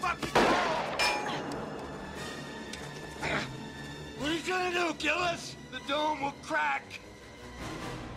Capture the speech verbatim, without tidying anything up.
What are you trying to do, kill us? The dome will crack.